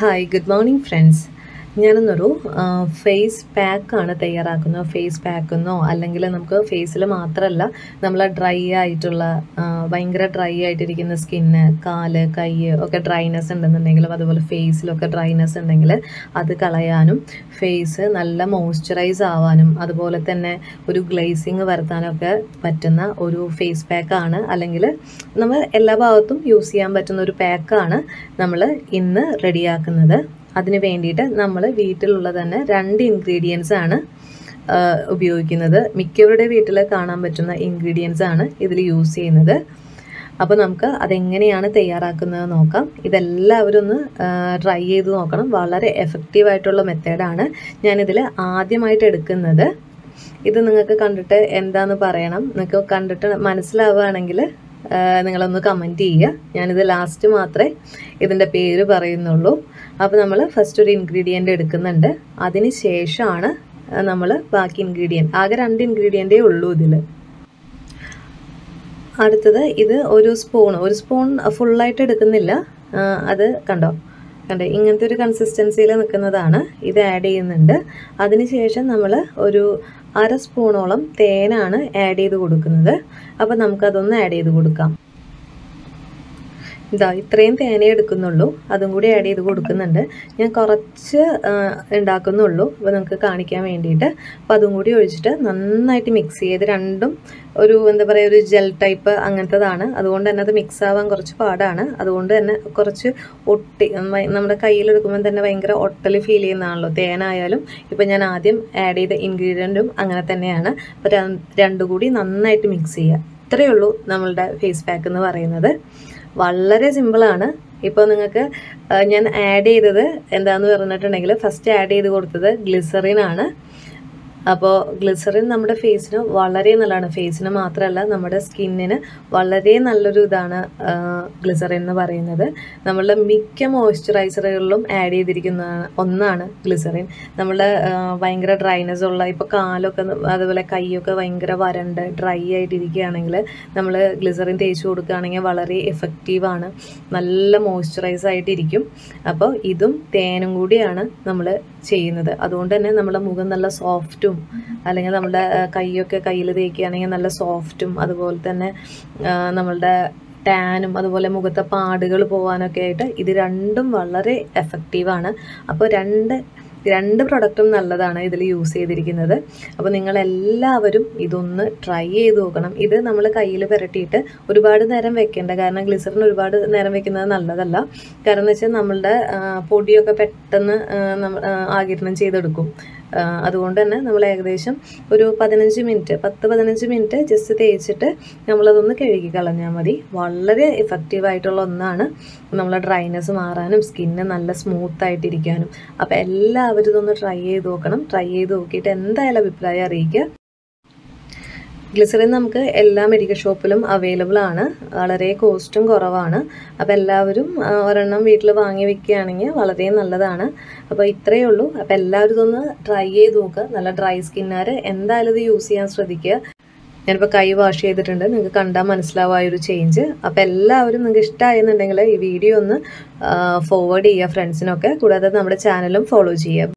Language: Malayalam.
Hi good morning friends. ഞാനൊന്നൊരു ഫേസ് പാക്കാണ് തയ്യാറാക്കുന്നത്. ഫേസ് പാക്കെന്നോ അല്ലെങ്കിൽ നമുക്ക് ഫേസിൽ മാത്രമല്ല നമ്മൾ ഡ്രൈ ആയിട്ടുള്ള ഭയങ്കര ഡ്രൈ ആയിട്ടിരിക്കുന്ന സ്കിന്ന്, കാല്, കൈ ഒക്കെ ഡ്രൈനെസ് ഉണ്ടെന്നുണ്ടെങ്കിലും അതുപോലെ ഫേസിലൊക്കെ ഡ്രൈനെസ് ഉണ്ടെങ്കിൽ അത് കളയാനും ഫേസ് നല്ല മോയ്സ്ചറൈസ് ആവാനും അതുപോലെ തന്നെ ഒരു ഗ്ലേസിങ് വരുത്താനൊക്കെ പറ്റുന്ന ഒരു ഫേസ് പാക്കാണ്. അല്ലെങ്കിൽ നമ്മൾ എല്ലാ ഭാഗത്തും യൂസ് ചെയ്യാൻ പറ്റുന്ന ഒരു പാക്കാണ് നമ്മൾ ഇന്ന് റെഡിയാക്കുന്നത്. അതിന് വേണ്ടിയിട്ട് നമ്മൾ വീട്ടിലുള്ള തന്നെ 2 ഇൻഗ്രീഡിയൻസ് ആണ് ഉപയോഗിക്കുന്നത്. മിക്കവരുടെ വീട്ടിൽ കാണാൻ പറ്റുന്ന ഇൻഗ്രീഡിയൻസ് ആണ് ഇതിൽ യൂസ് ചെയ്യുന്നത്. അപ്പോൾ നമുക്ക് അതെങ്ങനെയാണ് തയ്യാറാക്കുന്നത് നോക്കാം. ഇതെല്ലാവരും ഒന്ന് ട്രൈ ചെയ്ത് നോക്കണം. വളരെ എഫക്റ്റീവായിട്ടുള്ള മെത്തേഡാണ്. ഞാനിതിൽ ആദ്യമായിട്ട് എടുക്കുന്നത്. ഇത് നിങ്ങൾക്ക് കണ്ടിട്ട് എന്താണെന്ന് പറയണം. നിങ്ങൾക്ക് കണ്ടിട്ട് മനസ്സിലാവുകയാണെങ്കിൽ നിങ്ങളൊന്ന് കമൻറ്റ് ചെയ്യുക. ഞാനിത് ലാസ്റ്റ് മാത്രമേ ഇതിൻ്റെ പേര് പറയുന്നുള്ളൂ. അപ്പോൾ നമ്മൾ ഫസ്റ്റ് ഒരു ഇൻഗ്രീഡിയൻ്റ് എടുക്കുന്നുണ്ട്. അതിന് ശേഷമാണ് നമ്മൾ ബാക്കി ഇൻഗ്രീഡിയൻറ്റ്. ആകെ 2 ഇൻഗ്രീഡിയൻറ്റേ ഉള്ളൂ ഇതിൽ. അടുത്തത് ഇത് ഒരു സ്പൂൺ ഫുള്ളായിട്ട് എടുക്കുന്നില്ല. അത് കണ്ടോ ഇങ്ങനത്തെ ഒരു കൺസിസ്റ്റൻസിയിൽ നിൽക്കുന്നതാണ്. ഇത് ആഡ് ചെയ്യുന്നുണ്ട്. അതിനുശേഷം നമ്മൾ ഒരു 1/2 സ്പൂണോളം തേനാണ് ആഡ് ചെയ്ത് കൊടുക്കുന്നത്. അപ്പോൾ നമുക്കതൊന്ന് ആഡ് ചെയ്ത് കൊടുക്കാം. ഇത്രയും തേനേ എടുക്കുന്നുള്ളൂ. അതും കൂടി ആഡ് ചെയ്ത് കൊടുക്കുന്നുണ്ട്. ഞാൻ കുറച്ച് ഉണ്ടാക്കുന്നുള്ളൂ അപ്പോൾ നമുക്ക് കാണിക്കാൻ വേണ്ടിയിട്ട്. അപ്പോൾ അതും കൂടി ഒഴിച്ചിട്ട് നന്നായിട്ട് മിക്സ് ചെയ്ത്, രണ്ടും ഒരു എന്താ പറയുക ഒരു ജെൽ ടൈപ്പ് അങ്ങനത്തതാണ്. അതുകൊണ്ട് തന്നെ അത് മിക്സ് ആവാൻ കുറച്ച് പാടാണ്. അതുകൊണ്ട് തന്നെ കുറച്ച് നമ്മുടെ കയ്യിലെടുക്കുമ്പോൾ തന്നെ ഭയങ്കര ഒട്ടൽ ഫീൽ ചെയ്യുന്നതാണല്ലോ തേനായാലും. ഇപ്പം ഞാൻ ആദ്യം ആഡ് ചെയ്ത ഇൻഗ്രീഡിയൻറ്റും അങ്ങനെ തന്നെയാണ്. അപ്പോൾ രണ്ടും കൂടി നന്നായിട്ട് മിക്സ് ചെയ്യുക. ഇത്രയേ ഉള്ളൂ നമ്മളുടെ ഫേസ് പാക്ക് എന്ന് പറയുന്നത്. വളരെ സിമ്പിളാണ്. ഇപ്പോൾ നിങ്ങൾക്ക് ഞാൻ ആഡ് ചെയ്തത് എന്താണെന്ന് പറഞ്ഞിട്ടുണ്ടെങ്കിൽ ഫസ്റ്റ് ആഡ് ചെയ്ത് കൊടുത്തത് ഗ്ലിസറിനാണ്. അപ്പോൾ ഗ്ലിസറിൻ നമ്മുടെ ഫേസിന് വളരെ നല്ലതാണ്. ഫേസിന് മാത്രമല്ല നമ്മുടെ സ്കിന്നിന് വളരെ നല്ലൊരു ഇതാണ് ഗ്ലിസറിൻ എന്ന് പറയുന്നത്. നമ്മളുടെ മിക്ക മോയ്സ്ചറൈസറുകളിലും ആഡ് ചെയ്തിരിക്കുന്ന ഒന്നാണ് ഗ്ലിസറിൻ. നമ്മളുടെ ഭയങ്കര ഡ്രൈനെസ് ഉള്ള ഇപ്പോൾ കാലൊക്കെ അതുപോലെ കൈയൊക്കെ ഭയങ്കര വരണ്ട് ഡ്രൈ ആയിട്ടിരിക്കുകയാണെങ്കിൽ നമ്മൾ ഗ്ലിസറിൻ തേച്ച് കൊടുക്കുകയാണെങ്കിൽ വളരെ എഫക്റ്റീവാണ്. നല്ല മോയ്സ്ചറൈസ് ആയിട്ടിരിക്കും. അപ്പോൾ ഇതും തേനും കൂടിയാണ് നമ്മൾ ചെയ്യുന്നത്. അതുകൊണ്ട് തന്നെ നമ്മുടെ മുഖം നല്ല സോഫ്റ്റും അല്ലെങ്കിൽ നമ്മുടെ കയ്യിൽ തേക്കുകയാണെങ്കിൽ നല്ല സോഫ്റ്റും അതുപോലെ തന്നെ നമ്മളുടെ ടാനും അതുപോലെ മുഖത്തെ പാടുകൾ പോകാനൊക്കെ ആയിട്ട് ഇത് രണ്ടും വളരെ എഫക്റ്റീവാണ്. അപ്പോൾ രണ്ട് പ്രൊഡക്റ്റും നല്ലതാണ് ഇതിൽ യൂസ് ചെയ്തിരിക്കുന്നത്. അപ്പോൾ നിങ്ങളെല്ലാവരും ഇതൊന്ന് ട്രൈ ചെയ്ത് നോക്കണം. ഇത് നമ്മൾ കയ്യിൽ പുരട്ടിയിട്ട് ഒരുപാട് നേരം വെക്കേണ്ട. കാരണം ഗ്ലിസറിൻ ഒരുപാട് നേരം വെക്കുന്നത് നല്ലതല്ല. കാരണം എന്ന് വെച്ചാൽ നമ്മളുടെ പൊടിയൊക്കെ പെട്ടെന്ന് ആഗിരണം ചെയ്തെടുക്കും. അതുകൊണ്ട് തന്നെ നമ്മൾ ഏകദേശം ഒരു 10-15 മിനിറ്റ് ജസ്റ്റ് തേച്ചിട്ട് നമ്മളതൊന്ന് കഴുകി കളഞ്ഞാൽ മതി. വളരെ എഫക്റ്റീവായിട്ടുള്ള ഒന്നാണ് നമ്മളെ ഡ്രൈനെസ് മാറാനും സ്കിന്ന് നല്ല സ്മൂത്തായിട്ടിരിക്കാനും. അപ്പോൾ എല്ലാവരും ഇതൊന്ന് ട്രൈ ചെയ്ത് നോക്കണം. ട്രൈ ചെയ്ത് നോക്കിയിട്ട് എന്തായാലും അഭിപ്രായം അറിയിക്കുക. ഗ്ലിസറിൻ നമുക്ക് എല്ലാ മെഡിക്കൽ ഷോപ്പിലും അവൈലബിൾ ആണ്. വളരെ കോസ്റ്റും കുറവാണ്. അപ്പോൾ എല്ലാവരും ഒരെണ്ണം വീട്ടിൽ വാങ്ങി വെക്കുകയാണെങ്കിൽ വളരെ നല്ലതാണ്. അപ്പോൾ ഇത്രയേ ഉള്ളൂ. അപ്പോൾ എല്ലാവരും ഇതൊന്ന് ട്രൈ ചെയ്ത് നോക്കുക. നല്ല ഡ്രൈ സ്കിന്നുകാർ എന്തായാലും ഇത് യൂസ് ചെയ്യാൻ ശ്രദ്ധിക്കുക. ഞാനിപ്പോൾ കൈ വാഷ് ചെയ്തിട്ടുണ്ട്. നിങ്ങൾക്ക് കണ്ടാൽ മനസ്സിലാവായ ഒരു ചേഞ്ച്. അപ്പോൾ എല്ലാവരും നിങ്ങൾക്ക് ഇഷ്ടമായെന്നുണ്ടെങ്കിൽ ഈ വീഡിയോ ഒന്ന് ഫോർവേഡ് ചെയ്യുക ഫ്രണ്ട്സിനൊക്കെ. കൂടാതെ നമ്മുടെ ചാനലും ഫോളോ ചെയ്യുക.